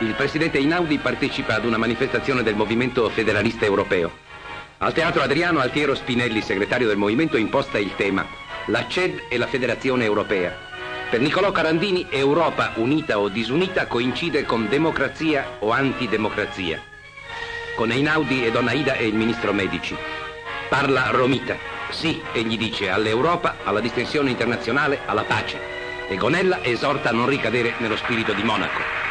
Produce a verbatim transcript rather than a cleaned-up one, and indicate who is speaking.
Speaker 1: Il presidente Einaudi partecipa ad una manifestazione del movimento federalista europeo. Al Teatro Adriano, Altiero Spinelli, segretario del movimento, imposta il tema La C E D e la Federazione Europea. Per Niccolò Carandini, Europa unita o disunita coincide con democrazia o antidemocrazia. Con Einaudi e Donna Ida e il ministro Medici. Parla Romita. Sì, egli dice, all'Europa, alla distensione internazionale, alla pace. E con ella esorta a non ricadere nello spirito di Monaco.